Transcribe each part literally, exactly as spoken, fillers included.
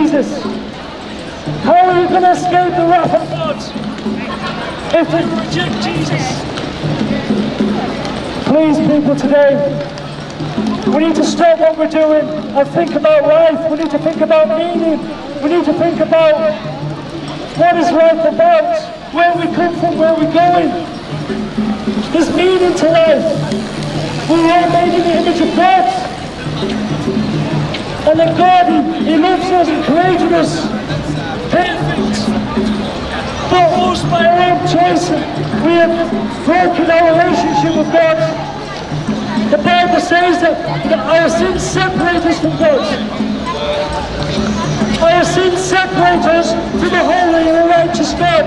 Jesus? How are you going to escape the wrath of God if we reject Jesus? Please, people, today, we need to stop what we're doing and think about life. We need to think about meaning. We need to think about what is life about, where we come from, where we're going. There's meaning to life. We are made in the image of God. And that God, He, he loves us and created us perfect. But us, by our own choice, we have broken our relationship with God. The Bible says that, that our sins separate us from God. Our sins separate us from the holy and righteous God.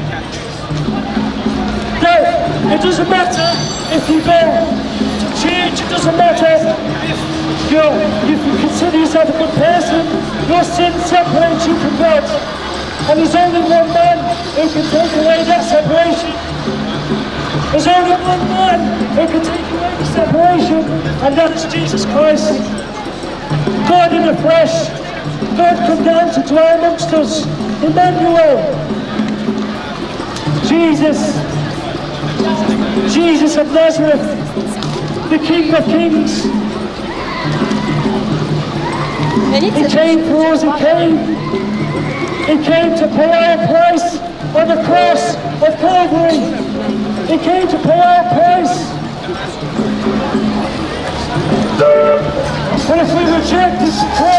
Now, it doesn't matter if you go to church, it doesn't matter if you're, if you consider yourself a good person, your sin separates you from God. And there's only one man who can take away that separation. There's only one man who can take away the separation, and that's Jesus Christ. God in the flesh. God come down to dwell amongst us. Emmanuel. Jesus. Jesus of Nazareth. The King of Kings. He came for us. He came. He came to pay our price on the cross of Calvary. He came to pay our price. But if we reject His cross,